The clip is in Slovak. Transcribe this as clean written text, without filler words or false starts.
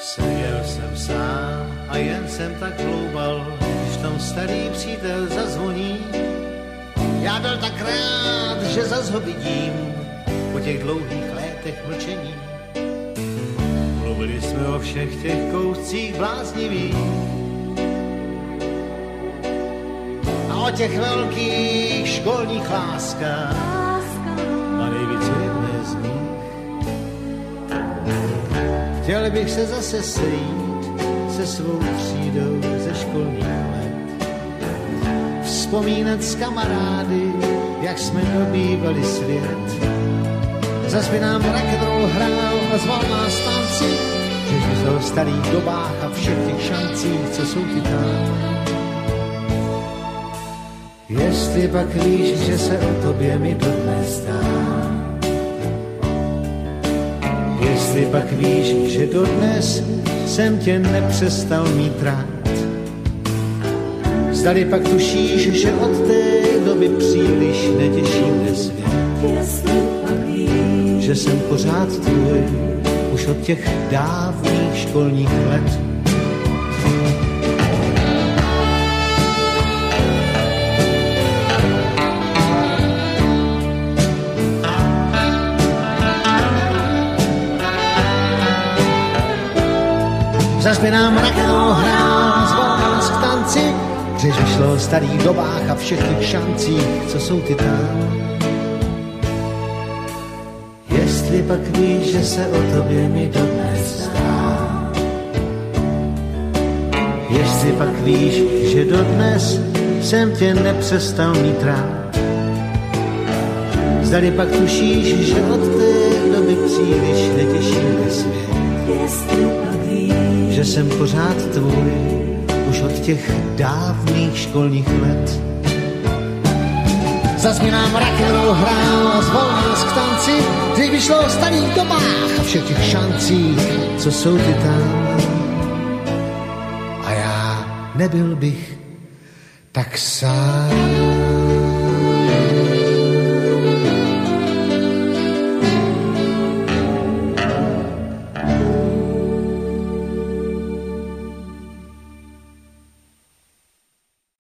Seděl jsem sám a jen jsem tak hloubal, když tam starý přítel zazvoní. Já byl tak rád, že zas ho vidím po těch dlouhých létech mlčení. Mluvili jsme o všech těch kouscích bláznivých a o těch velkých školních láskách a nejvíc jedné z nich. Chtěl bych se zase sejít se svou třídou ze školních let. Vzpomínat s kamarády, jak jsme dobývali svět. Zas by nám rock'n'roll hrál a zval nás tanci, že žil v starých dobách a všech těch šancích, co jsou ty tam. Jestli pak víš, že se o tobě mi dodnes dá. Jestli pak víš, že dodnes jsem tě nepřestal mít rád. Zdali pak tušíš, že od té doby příliš netěší mne svět. Že jsem pořád tvůj, už od těch dávných školních let. Zas by nám rock'n'roll hrál, zval nás k tanci, když šlo o starých dobách a všech těch šancích, co jsou ty tam. Jestli pak víš, že se o tobě mi dodnes zdá. Jestli pak víš, že dodnes jsem tě nepřestal mít rád. Zdali pak tušíš, že od té doby příliš netěší mne svět. Že jsem pořád tvůj, už od těch dávných školních let. Zas mi nám rock'n'roll hrál a zval nás k tanci, když by šlo o starých dobách a všech těch šancích, co jsou ty tam. A já nebyl bych tak sám.